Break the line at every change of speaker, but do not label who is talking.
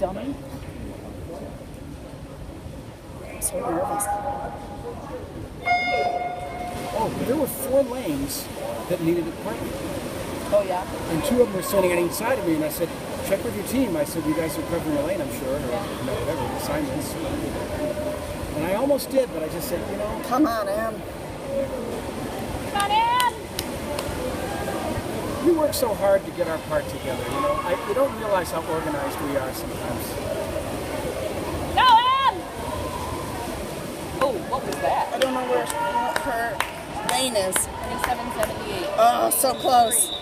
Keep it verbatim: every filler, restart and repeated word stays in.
dummy. I'm so nervous.
Oh, there were four lanes that needed a parking.
Oh, yeah?
And two of them were standing on each side of me, and I said, check with your team. I said, you guys are covering the lane, I'm sure, or
yeah.
you know, whatever, assignments. And I almost did, but I just said, you know.
Come on, Em. Come on, Em!
We work so hard to get our part together, you know. I, you don't realize how organized we are sometimes.
Go, Em! Oh, what was that?
I don't know where her lane is.
twenty-seven seventy-eight.
Oh, so close.